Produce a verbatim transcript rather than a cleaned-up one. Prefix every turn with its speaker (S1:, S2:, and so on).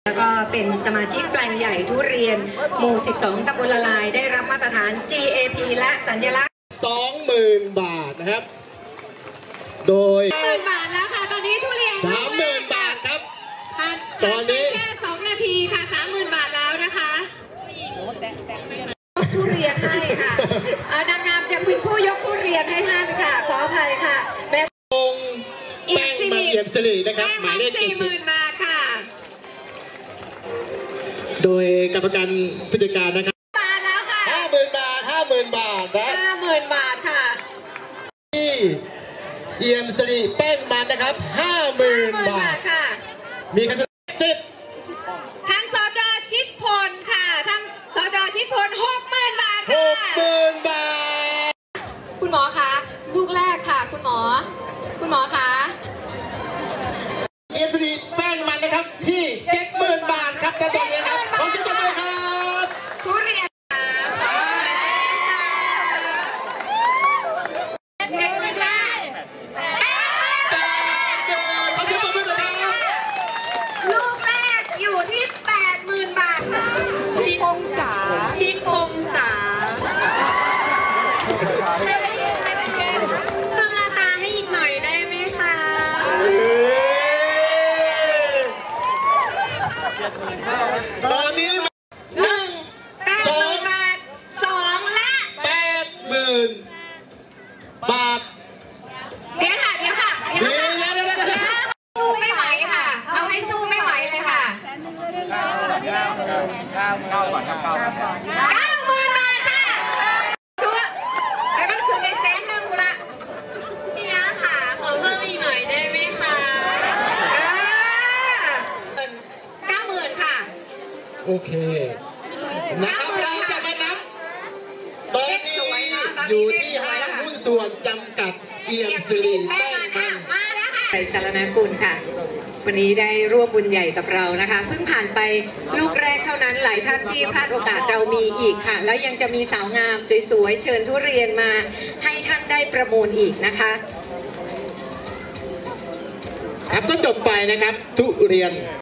S1: แล้วก็เป็นสมาชิกแปลงใหญ่ทุเรียนหมู่สิบสองตำบลละลายได้รับมาตรฐาน จี เอ พี และสัญลักษณ์
S2: สองหมื่น บาทนะครับโดย
S1: สามหมื่นบาทแล้วค่ะตอนนี้ทุเรียน
S2: สามหมื่น บาทครับตอนนี้
S1: แค่สองนาทีค่ะสามหมื่นบาทแล้วนะคะทุเรียนให้ค่ะนางงามจะเป็นผู้ยกทุเรียนให้ท่านค่ะขออภัยค่ะแม่
S2: องแป้งมันเอี่ยมสิรินะครับหมายเลขสี่หมื่น
S1: บาทค่ะ
S2: โดยกรรมการผู้จัดการนะครับ
S1: บาทแล้วค่ะ
S2: ห้าหมื่นบาทห้าหมื่นบาทนะ
S1: ห้าหมื่นบาทค่ะ
S2: ที่เอี่ยมสิริแป้งมันนะครับห้าหมื่นบาท
S1: ค่ะ
S2: มีคะแนนสิบ
S1: ท่านสจ.ชิดพลค่ะท่านสจ.ชิดพลหกหมื่นบาท
S2: หกหมื่นบาท
S1: คุณหมอคะลูกแรกค่ะคุณหมอคุณหมอคะ
S2: เอี่ยมสิริแป้งมันนะครับที่เจ็ดหมื่นบาทครับแต่ตอนนี้ครับขอเชิญตัวครับ
S1: ทุเรียนเจ็ดหมื่นบาท
S2: ขอเชิญตัวครับ
S1: ลูกแรกอยู่ที่แปดหมื่นบาทชิพงจ๋าชิพงจ๋าเพิ่มราคาให้อีกหน่อยได้ไหมคะ
S2: ตอนนี้
S1: หนึ่งแปดหมื่นบาทสองและ
S2: แปดหมื่นบาท
S1: เดี๋ยวค่ะเดี๋ยวค่ะเดี๋ยวค่ะสู้ไม่ไหวค่ะเอาให้สู้ไม่ไหวเลยค่ะเก้าเก้าก่อนเก้าเก้าหมื่นบาทค่ะตัวไอ้มันคือในแสนหนึ่งกูละพี่ยาค่ะขอเพิ่มอีกหน่อยได้ไหมคะเก้าหมื่นค่ะ
S2: โอเคนะครับเราจะมานับตอนนี้อยู่ที่ห้างหุ้นส่วนจำกัดเอี่ยมสิริแป้งมัน
S1: มาแล้วค่ะไทยสารนกุลค่ะวันนี้ได้ร่วมบุญใหญ่กับเรานะคะเพิ่งผ่านไปลูกแรกเท่านั้นหลายท่านที่พลาดโอกาสเรามีอีกค่ะแล้วยังจะมีสาวงามสวยๆเชิญทุเรียนมาให้ท่านได้ประมูลอีกนะคะ
S2: ครับก็จบไปนะครับทุเรียน